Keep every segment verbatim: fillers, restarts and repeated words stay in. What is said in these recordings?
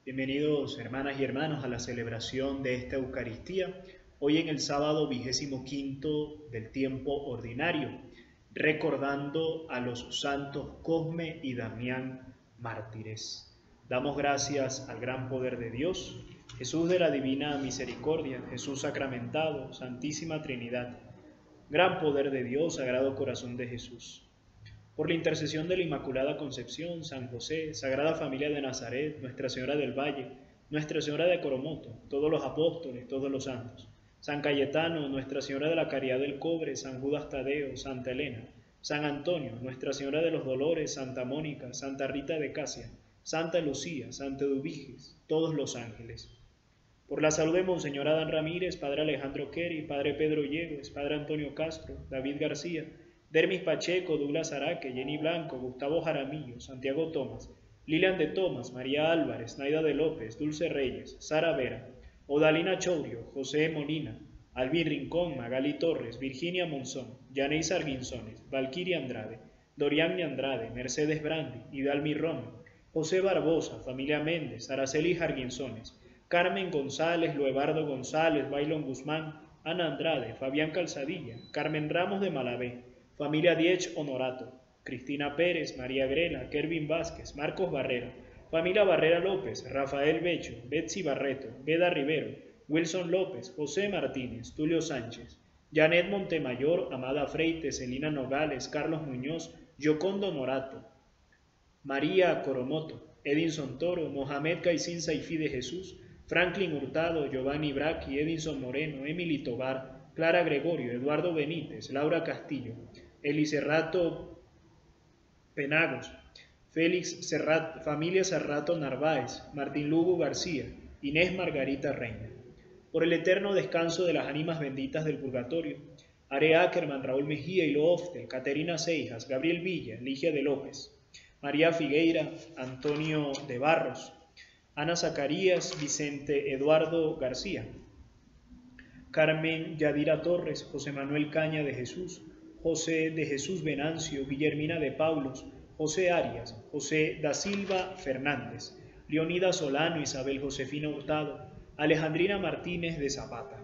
Bienvenidos hermanas y hermanos a la celebración de esta Eucaristía, hoy en el sábado vigésimo quinto del tiempo ordinario, recordando a los santos Cosme y Damián mártires. Damos gracias al gran poder de Dios, Jesús de la divina misericordia, Jesús sacramentado, Santísima Trinidad, gran poder de Dios, Sagrado Corazón de Jesús. Por la intercesión de la Inmaculada Concepción, San José, Sagrada Familia de Nazaret, Nuestra Señora del Valle, Nuestra Señora de Coromoto, todos los apóstoles, todos los santos, San Cayetano, Nuestra Señora de la Caridad del Cobre, San Judas Tadeo, Santa Elena, San Antonio, Nuestra Señora de los Dolores, Santa Mónica, Santa Rita de Casia, Santa Lucía, Santa Eduviges, todos los ángeles. Por la salud de Monseñor Adán Ramírez, Padre Alejandro Queri, Padre Pedro Yegües, Padre Antonio Castro, David García, Dermis Pacheco, Douglas Araque, Jenny Blanco, Gustavo Jaramillo, Santiago Tomás, Lilian de Tomás, María Álvarez, Naida de López, Dulce Reyes, Sara Vera, Odalina Chourio, José Molina, Alvin Rincón, Magali Torres, Virginia Monzón, Yaneis Arguinzones, Valquiria Andrade, Doriani Andrade, Mercedes Brandi, Hidalmi Romy, José Barbosa, familia Méndez, Araceli Arguinzones, Carmen González, Loebardo González, Bailón Guzmán, Ana Andrade, Fabián Calzadilla, Carmen Ramos de Malavé, familia Diech Honorato, Cristina Pérez, María Grela, Kervin Vázquez, Marcos Barrera, familia Barrera López, Rafael Becho, Betsy Barreto, Beda Rivero, Wilson López, José Martínez, Tulio Sánchez, Janet Montemayor, Amada Freites, Celina Nogales, Carlos Muñoz, Yocondo Morato, María Coromoto, Edinson Toro, Mohamed Caisin Saifi de Jesús, Franklin Hurtado, Giovanni Bracchi, Edinson Moreno, Emily Tobar, Clara Gregorio, Eduardo Benítez, Laura Castillo, Elicerrato Penagos, Félix Serrato, familia Serrato Narváez, Martín Lugo García, Inés Margarita Reina. Por el eterno descanso de las ánimas benditas del purgatorio, Are Ackerman, Raúl Mejía y Looftel, Caterina Seijas, Gabriel Villa, Ligia de López, María Figueira, Antonio de Barros, Ana Zacarías, Vicente Eduardo García, Carmen Yadira Torres, José Manuel Caña de Jesús, José de Jesús Venancio, Guillermina de Paulos, José Arias, José da Silva Fernández, Leonida Solano, Isabel Josefina Hurtado, Alejandrina Martínez de Zapata,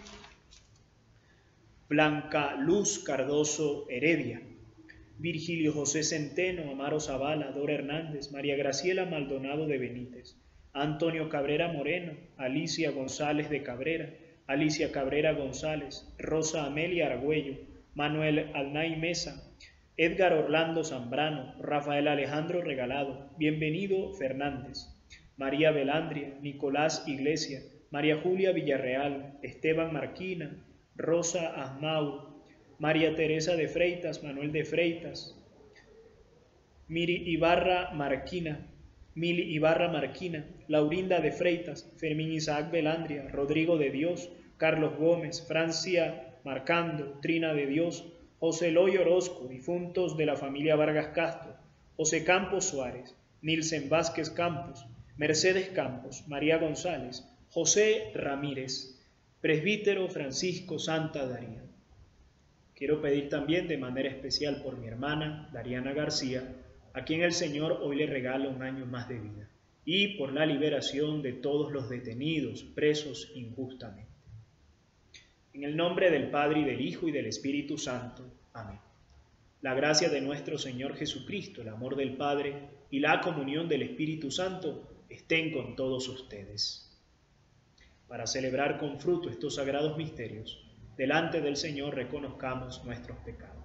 Blanca Luz Cardoso Heredia, Virgilio José Centeno, Amaro Zavala, Dora Hernández, María Graciela Maldonado de Benítez, Antonio Cabrera Moreno, Alicia González de Cabrera, Alicia Cabrera González, Rosa Amelia Argüello, Manuel Alnay Mesa, Edgar Orlando Zambrano, Rafael Alejandro Regalado, Bienvenido Fernández, María Belandria, Nicolás Iglesia, María Julia Villarreal, Esteban Marquina, Rosa Asmau, María Teresa de Freitas, Manuel de Freitas, Miri Ibarra Marquina, Mili Ibarra Marquina, Laurinda de Freitas, Fermín Isaac Belandria, Rodrigo de Dios, Carlos Gómez, Francia Marcando, Trina de Dios, José Eloy Orozco, difuntos de la familia Vargas Castro, José Campos Suárez, Nilsen Vázquez Campos, Mercedes Campos, María González, José Ramírez, presbítero Francisco Santa Daría. Quiero pedir también de manera especial por mi hermana Dariana García, a quien el Señor hoy le regala un año más de vida, y por la liberación de todos los detenidos, presos injustamente. En el nombre del Padre, y del Hijo, y del Espíritu Santo. Amén. La gracia de nuestro Señor Jesucristo, el amor del Padre y la comunión del Espíritu Santo estén con todos ustedes. Para celebrar con fruto estos sagrados misterios, delante del Señor reconozcamos nuestros pecados.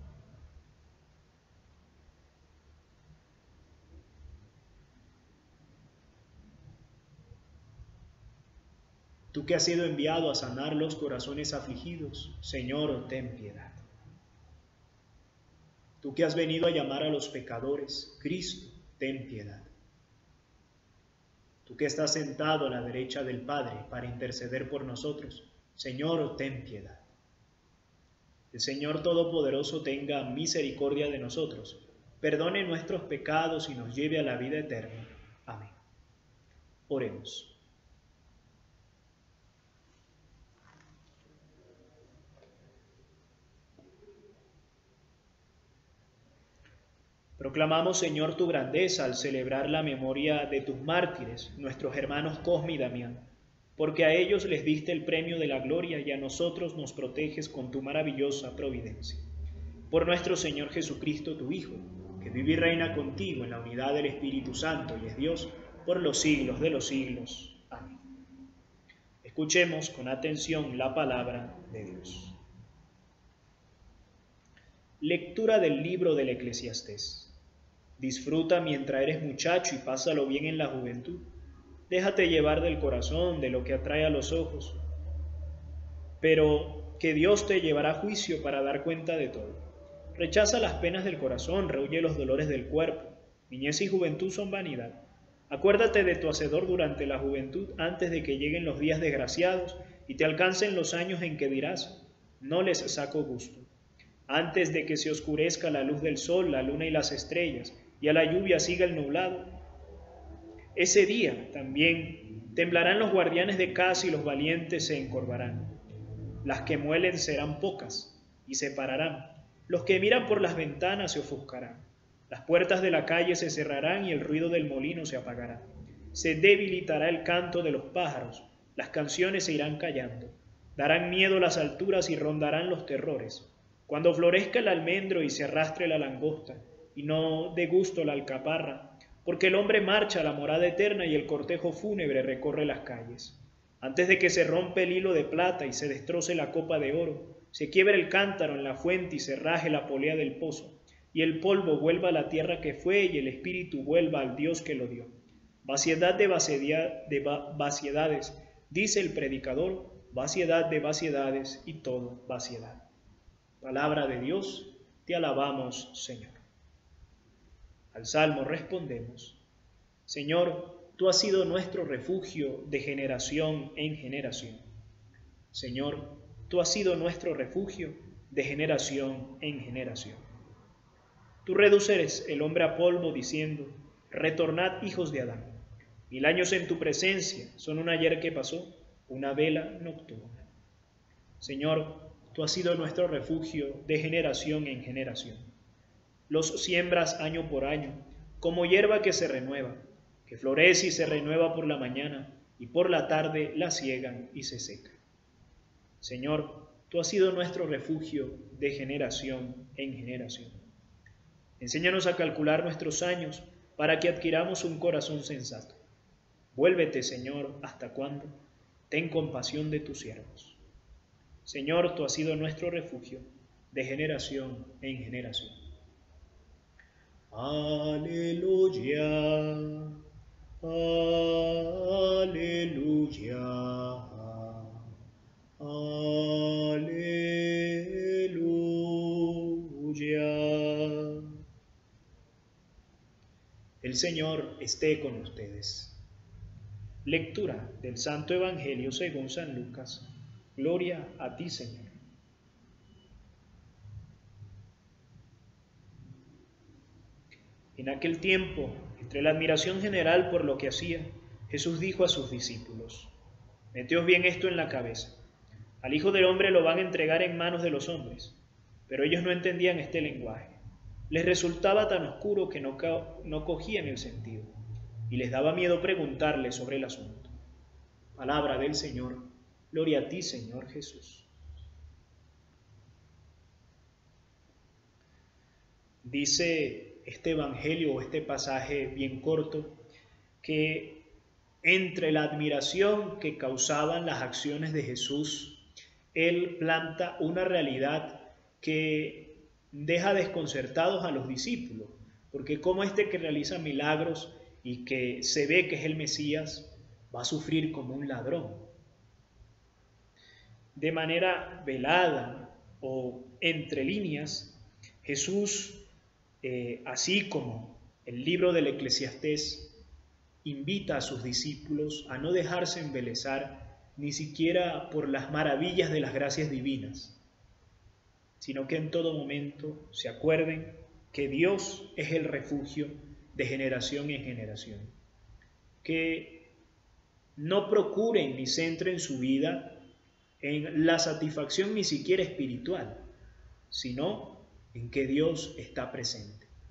Tú que has sido enviado a sanar los corazones afligidos, Señor, ten piedad. Tú que has venido a llamar a los pecadores, Cristo, ten piedad. Tú que estás sentado a la derecha del Padre para interceder por nosotros, Señor, ten piedad. El Señor Todopoderoso tenga misericordia de nosotros, perdone nuestros pecados y nos lleve a la vida eterna. Amén. Oremos. Proclamamos, Señor, tu grandeza al celebrar la memoria de tus mártires, nuestros hermanos Cosme y Damián, porque a ellos les diste el premio de la gloria y a nosotros nos proteges con tu maravillosa providencia. Por nuestro Señor Jesucristo, tu Hijo, que vive y reina contigo en la unidad del Espíritu Santo y es Dios por los siglos de los siglos. Amén. Escuchemos con atención la palabra de Dios. Lectura del libro del Eclesiastés. Disfruta mientras eres muchacho y pásalo bien en la juventud. Déjate llevar del corazón, de lo que atrae a los ojos. Pero que Dios te llevará a juicio para dar cuenta de todo. Rechaza las penas del corazón, rehuye los dolores del cuerpo. Niñez y juventud son vanidad. Acuérdate de tu Hacedor durante la juventud, antes de que lleguen los días desgraciados y te alcancen los años en que dirás, no les saco gusto. Antes de que se oscurezca la luz del sol, la luna y las estrellas, y a la lluvia siga el nublado. Ese día también temblarán los guardianes de casa y los valientes se encorvarán. Las que muelen serán pocas y se pararán. Los que miran por las ventanas se ofuscarán. Las puertas de la calle se cerrarán y el ruido del molino se apagará. Se debilitará el canto de los pájaros, las canciones se irán callando. Darán miedo las alturas y rondarán los terrores. Cuando florezca el almendro y se arrastre la langosta, y no dé gusto la alcaparra, porque el hombre marcha a la morada eterna y el cortejo fúnebre recorre las calles. Antes de que se rompe el hilo de plata y se destroce la copa de oro, se quiebre el cántaro en la fuente y se raje la polea del pozo, y el polvo vuelva a la tierra que fue y el espíritu vuelva al Dios que lo dio. Vaciedad de, vaciedad, de va, vaciedades, dice el predicador, vaciedad de vaciedades y todo vaciedad. Palabra de Dios, te alabamos, Señor. Al Salmo respondemos, Señor, tú has sido nuestro refugio de generación en generación. Señor, tú has sido nuestro refugio de generación en generación. Tú reduces el hombre a polvo diciendo, retornad hijos de Adán. Mil años en tu presencia son un ayer que pasó, una vela nocturna. Señor, tú has sido nuestro refugio de generación en generación. Los siembras año por año, como hierba que se renueva, que florece y se renueva por la mañana, y por la tarde la siegan y se seca. Señor, tú has sido nuestro refugio de generación en generación. Enséñanos a calcular nuestros años para que adquiramos un corazón sensato. Vuélvete, Señor, ¿hasta cuándo? Ten compasión de tus siervos. Señor, tú has sido nuestro refugio de generación en generación. Aleluya, aleluya, aleluya. El Señor esté con ustedes. Lectura del Santo Evangelio según San Lucas. Gloria a ti, Señor. En aquel tiempo, entre la admiración general por lo que hacía, Jesús dijo a sus discípulos, meteos bien esto en la cabeza. Al Hijo del Hombre lo van a entregar en manos de los hombres. Pero ellos no entendían este lenguaje. Les resultaba tan oscuro que no, no cogían el sentido, y les daba miedo preguntarle sobre el asunto. Palabra del Señor. Gloria a ti, Señor Jesús. Dice este evangelio o este pasaje bien corto que entre la admiración que causaban las acciones de Jesús, Él planta una realidad que deja desconcertados a los discípulos, porque como este que realiza milagros y que se ve que es el Mesías, va a sufrir como un ladrón. De manera velada o entre líneas, Jesús, eh, así como el libro del Eclesiastés, invita a sus discípulos a no dejarse embelesar ni siquiera por las maravillas de las gracias divinas, sino que en todo momento se acuerden que Dios es el refugio de generación en generación, que no procuren ni centren su vida en la satisfacción ni siquiera espiritual, sino en que Dios está presente.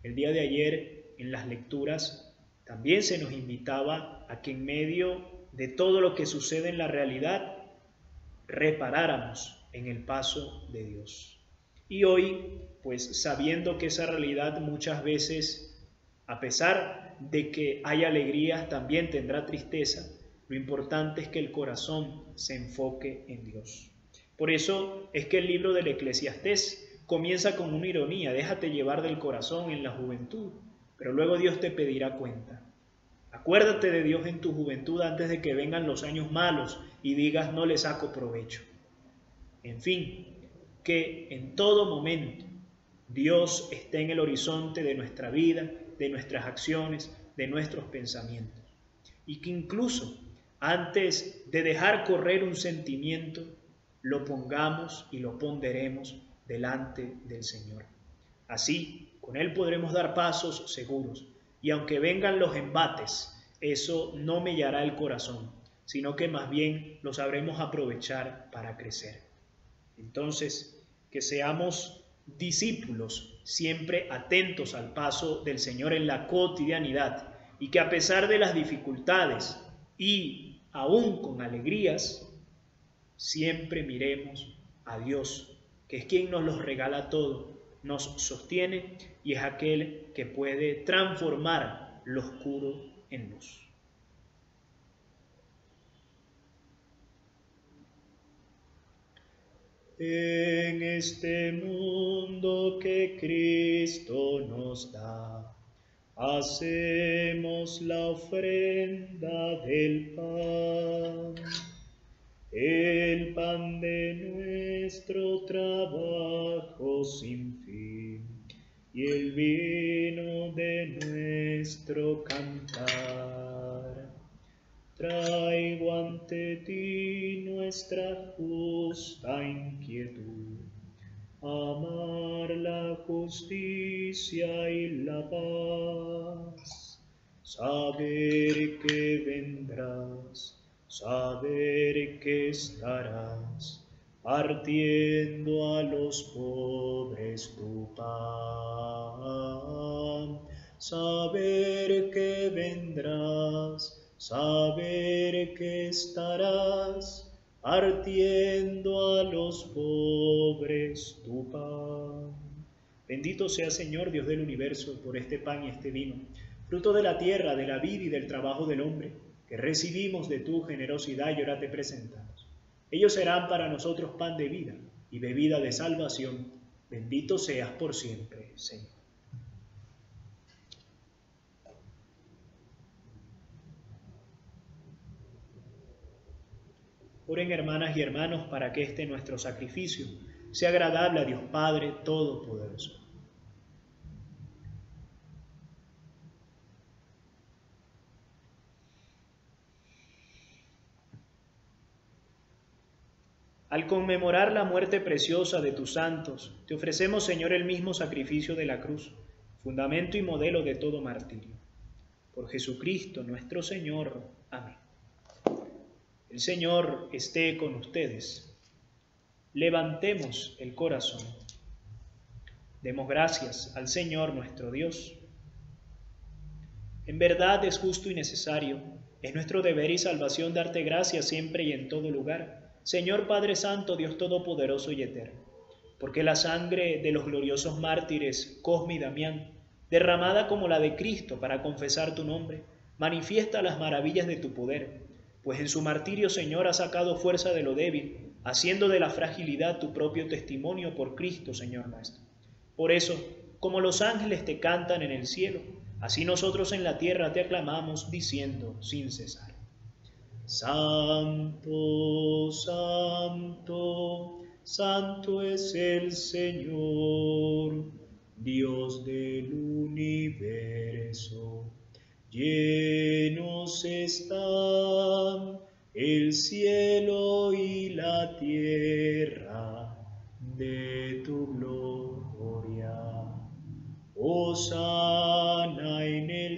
El día de ayer en las lecturas también se nos invitaba a que en medio de todo lo que sucede en la realidad reparáramos en el paso de Dios. Y hoy, pues sabiendo que esa realidad muchas veces, a pesar de que hay alegrías, también tendrá tristeza, lo importante es que el corazón se enfoque en Dios. Por eso es que el libro del Eclesiastés comienza con una ironía: déjate llevar del corazón en la juventud, pero luego Dios te pedirá cuenta. Acuérdate de Dios en tu juventud antes de que vengan los años malos y digas no le saco provecho. En fin, que en todo momento Dios esté en el horizonte de nuestra vida, de nuestras acciones, de nuestros pensamientos. Y que incluso antes de dejar correr un sentimiento, lo pongamos y lo ponderemos delante del Señor. Así, con Él podremos dar pasos seguros. Y aunque vengan los embates, eso no mellará el corazón, sino que más bien lo sabremos aprovechar para crecer. Entonces, que seamos discípulos siempre atentos al paso del Señor en la cotidianidad, y que a pesar de las dificultades y aún con alegrías, siempre miremos a Dios, que es quien nos los regala todo, nos sostiene y es aquel que puede transformar lo oscuro en luz. En este mundo que Cristo nos da, hacemos la ofrenda del pan, el pan de nuestro trabajo sin fin y el vino de nuestro cantar. Traigo ante ti nuestra justa inquietud, amar la justicia y la paz, saber que vendrás, saber que estarás partiendo a los pobres tu pan, saber que vendrás, saber que estarás partiendo a los pobres tu pan. Bendito sea, Señor, Dios del universo, por este pan y este vino, fruto de la tierra, de la vida y del trabajo del hombre, que recibimos de tu generosidad y ahora te presentamos. Ellos serán para nosotros pan de vida y bebida de salvación. Bendito seas por siempre, Señor. Oren, hermanas y hermanos, para que este nuestro sacrificio sea agradable a Dios Padre Todopoderoso. Al conmemorar la muerte preciosa de tus santos, te ofrecemos, Señor, el mismo sacrificio de la cruz, fundamento y modelo de todo martirio. Por Jesucristo nuestro Señor. Amén. El Señor esté con ustedes. Levantemos el corazón. Demos gracias al Señor nuestro Dios. En verdad es justo y necesario, es nuestro deber y salvación darte gracias siempre y en todo lugar, Señor Padre Santo, Dios Todopoderoso y Eterno, porque la sangre de los gloriosos mártires Cosme y Damián, derramada como la de Cristo para confesar tu nombre, manifiesta las maravillas de tu poder, pues en su martirio, Señor, ha sacado fuerza de lo débil, haciendo de la fragilidad tu propio testimonio por Cristo, Señor nuestro. Por eso, como los ángeles te cantan en el cielo, así nosotros en la tierra te aclamamos, diciendo sin cesar: Santo, santo, santo es el Señor, Dios del universo. Llenos están el cielo y la tierra de tu gloria. Hosana en el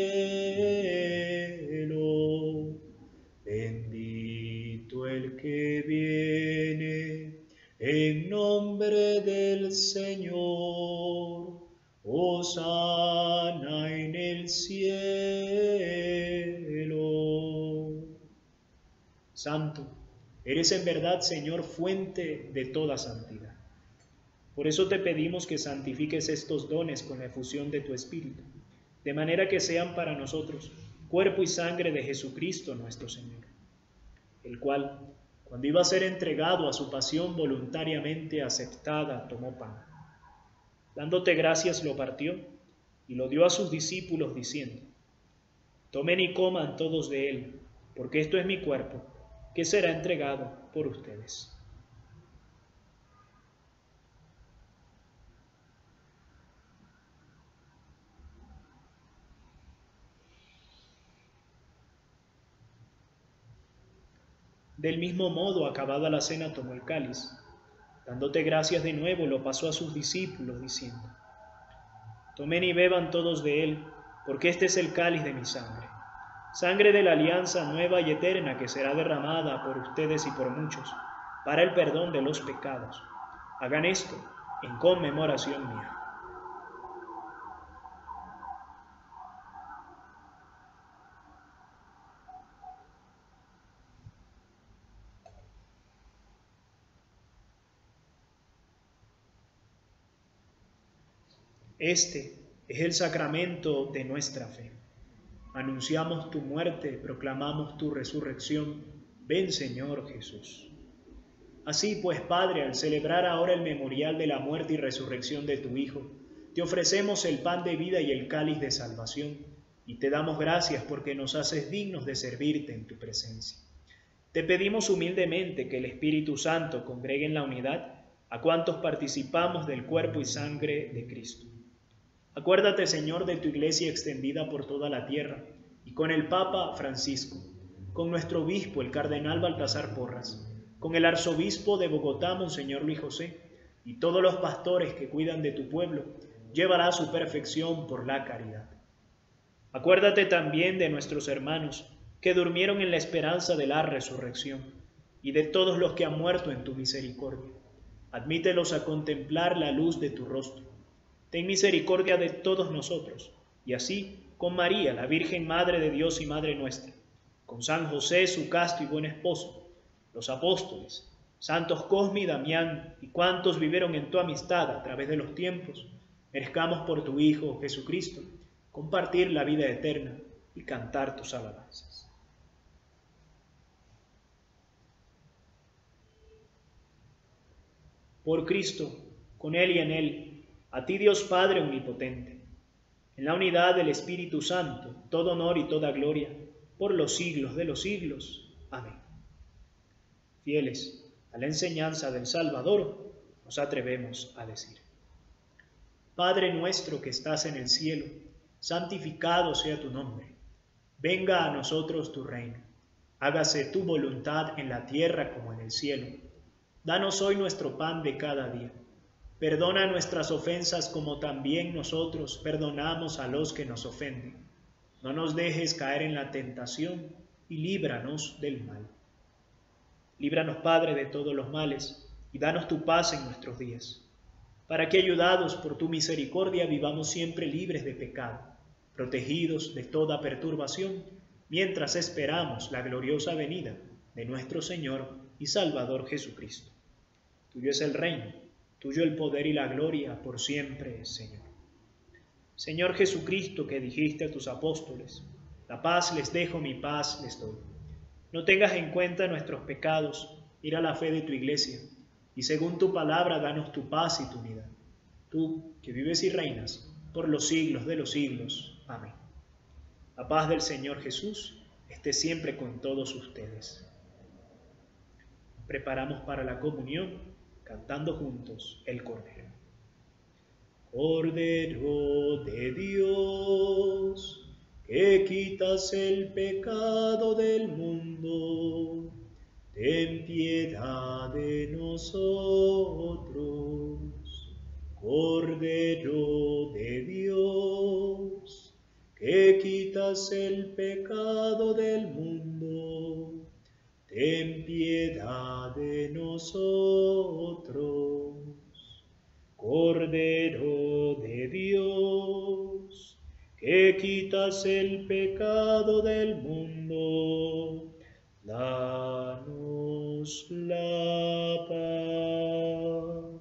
cielo. Bendito el que viene en nombre del Señor. Hosana santo. Eres en verdad, Señor, fuente de toda santidad. Por eso te pedimos que santifiques estos dones con la efusión de tu Espíritu, de manera que sean para nosotros cuerpo y sangre de Jesucristo nuestro Señor, el cual, cuando iba a ser entregado a su pasión voluntariamente aceptada, tomó pan. Dándote gracias lo partió y lo dio a sus discípulos diciendo: tomen y coman todos de él, porque esto es mi cuerpo, que será entregado por ustedes. Del mismo modo, acabada la cena, tomó el cáliz. Dándote gracias de nuevo, lo pasó a sus discípulos, diciendo: tomen y beban todos de él, porque este es el cáliz de mi sangre, sangre de la alianza nueva y eterna que será derramada por ustedes y por muchos, para el perdón de los pecados. Hagan esto en conmemoración mía. Este es el sacramento de nuestra fe. Anunciamos tu muerte, proclamamos tu resurrección. Ven, Señor Jesús. Así pues, Padre, al celebrar ahora el memorial de la muerte y resurrección de tu Hijo, te ofrecemos el pan de vida y el cáliz de salvación, y te damos gracias porque nos haces dignos de servirte en tu presencia. Te pedimos humildemente que el Espíritu Santo congregue en la unidad a cuantos participamos del cuerpo y sangre de Cristo. Acuérdate, Señor, de tu Iglesia extendida por toda la tierra, y con el Papa Francisco, con nuestro obispo, el cardenal Baltasar Porras, con el arzobispo de Bogotá, Monseñor Luis José, y todos los pastores que cuidan de tu pueblo, llévala a su perfección por la caridad. Acuérdate también de nuestros hermanos que durmieron en la esperanza de la resurrección, y de todos los que han muerto en tu misericordia. Admítelos a contemplar la luz de tu rostro. Ten misericordia de todos nosotros, y así con María, la Virgen Madre de Dios y Madre nuestra, con San José, su casto y buen esposo, los apóstoles, santos Cosme y Damián, y cuantos vivieron en tu amistad a través de los tiempos, merezcamos por tu Hijo Jesucristo compartir la vida eterna y cantar tus alabanzas. Por Cristo, con Él y en Él, a ti Dios Padre omnipotente, en la unidad del Espíritu Santo, todo honor y toda gloria, por los siglos de los siglos. Amén. Fieles a la enseñanza del Salvador, nos atrevemos a decir: Padre nuestro que estás en el cielo, santificado sea tu nombre. Venga a nosotros tu reino. Hágase tu voluntad en la tierra como en el cielo. Danos hoy nuestro pan de cada día. Perdona nuestras ofensas como también nosotros perdonamos a los que nos ofenden. No nos dejes caer en la tentación y líbranos del mal. Líbranos, Padre, de todos los males y danos tu paz en nuestros días, para que, ayudados por tu misericordia, vivamos siempre libres de pecado, protegidos de toda perturbación, mientras esperamos la gloriosa venida de nuestro Señor y Salvador Jesucristo. Tuyo es el reino, tuyo el poder y la gloria por siempre, Señor. Señor Jesucristo, que dijiste a tus apóstoles: la paz les dejo, mi paz les doy. No tengas en cuenta nuestros pecados, mira la fe de tu Iglesia, y según tu palabra, danos tu paz y tu unidad. Tú, que vives y reinas por los siglos de los siglos. Amén. La paz del Señor Jesús esté siempre con todos ustedes. Nos preparamos para la comunión, cantando juntos el Cordero. Cordero de Dios, que quitas el pecado del mundo, ten piedad de nosotros. Cordero de Dios, que quitas el pecado del mundo, ten piedad de nosotros. Cordero de Dios, que quitas el pecado del mundo, danos la paz.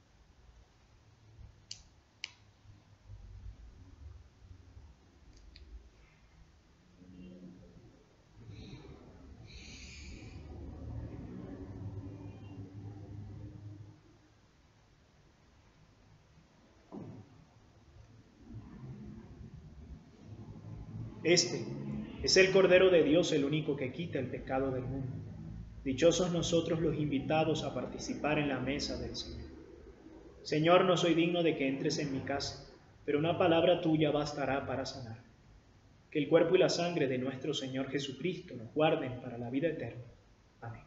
Este es el Cordero de Dios, el único que quita el pecado del mundo. Dichosos nosotros los invitados a participar en la mesa del Señor. Señor, no soy digno de que entres en mi casa, pero una palabra tuya bastará para sanar. Que el cuerpo y la sangre de nuestro Señor Jesucristo nos guarden para la vida eterna. Amén.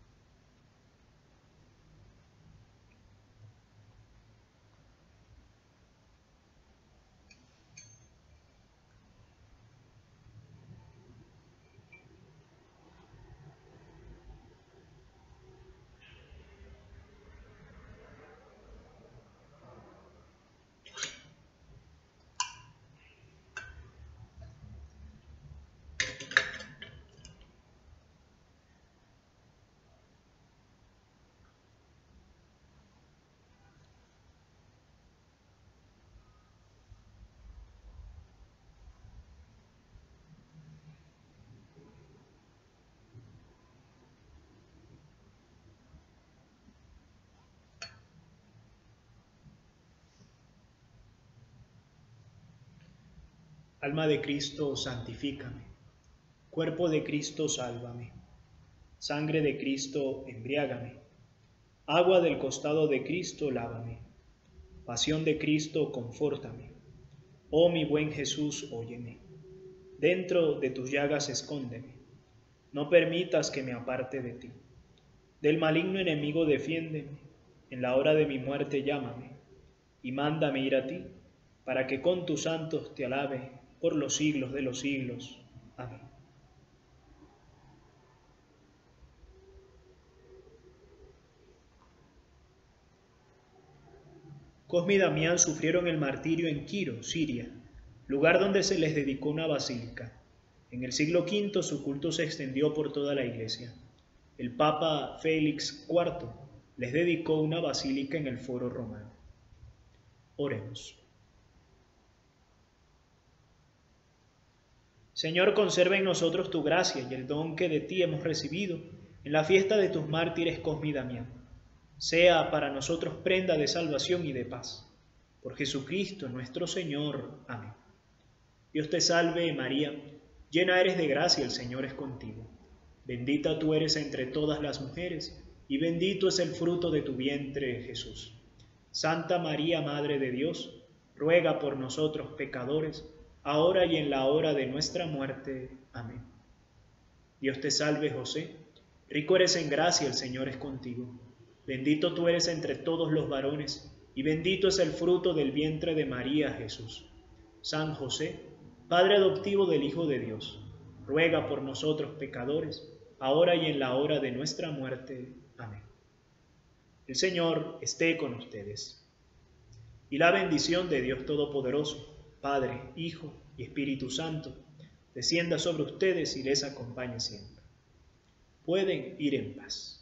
Alma de Cristo, santifícame. Cuerpo de Cristo, sálvame. Sangre de Cristo, embriágame. Agua del costado de Cristo, lávame. Pasión de Cristo, confórtame. Oh mi buen Jesús, óyeme. Dentro de tus llagas escóndeme. No permitas que me aparte de ti. Del maligno enemigo defiéndeme. En la hora de mi muerte llámame. Y mándame ir a ti, para que con tus santos te alabe por los siglos de los siglos. Amén. Cosme y Damián sufrieron el martirio en Quiro, Siria, lugar donde se les dedicó una basílica. En el siglo quinto su culto se extendió por toda la iglesia. El Papa Félix cuarto les dedicó una basílica en el Foro Romano. Oremos. Señor, conserva en nosotros tu gracia y el don que de ti hemos recibido en la fiesta de tus mártires Cosme y Damián. Sea para nosotros prenda de salvación y de paz. Por Jesucristo nuestro Señor. Amén. Dios te salve, María, llena eres de gracia, el Señor es contigo. Bendita tú eres entre todas las mujeres, y bendito es el fruto de tu vientre, Jesús. Santa María, Madre de Dios, ruega por nosotros pecadores, ahora y en la hora de nuestra muerte. Amén. Dios te salve, José, rico eres en gracia, el Señor es contigo. Bendito tú eres entre todos los varones, y bendito es el fruto del vientre de María, Jesús. San José, Padre adoptivo del Hijo de Dios, ruega por nosotros pecadores, ahora y en la hora de nuestra muerte. Amén. El Señor esté con ustedes. Y la bendición de Dios Todopoderoso, Padre, Hijo y Espíritu Santo, descienda sobre ustedes y les acompañe siempre. Pueden ir en paz.